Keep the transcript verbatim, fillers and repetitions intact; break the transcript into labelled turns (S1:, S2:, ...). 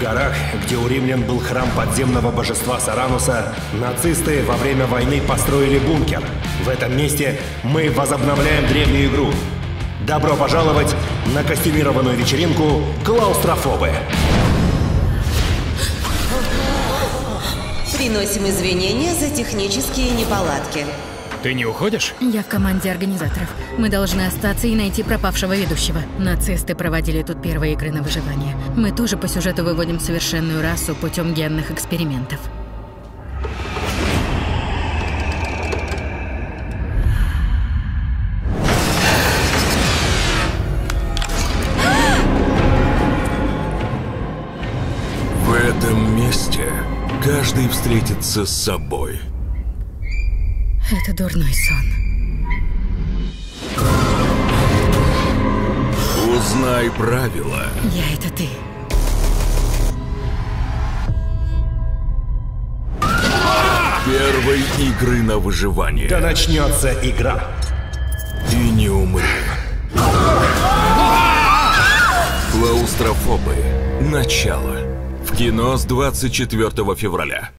S1: горах, где у римлян был храм подземного божества Сарануса, нацисты во время войны построили бункер. В этом месте мы возобновляем древнюю игру. Добро пожаловать на костюмированную вечеринку «Клаустрофобы».
S2: Приносим извинения за технические неполадки.
S3: Ты не уходишь?
S4: Я в команде организаторов. Мы должны остаться и найти пропавшего ведущего. Нацисты проводили тут первые игры на выживание. Мы тоже по сюжету выводим совершенную расу путем генных экспериментов.
S5: В этом месте каждый встретится с собой.
S4: Это дурной сон.
S5: Узнай правила.
S4: Я — это ты.
S5: Первой игры на выживание.
S1: Да начнется игра.
S5: И не умри. Клаустрофобы. Начало. В кино с двадцать четвёртого февраля.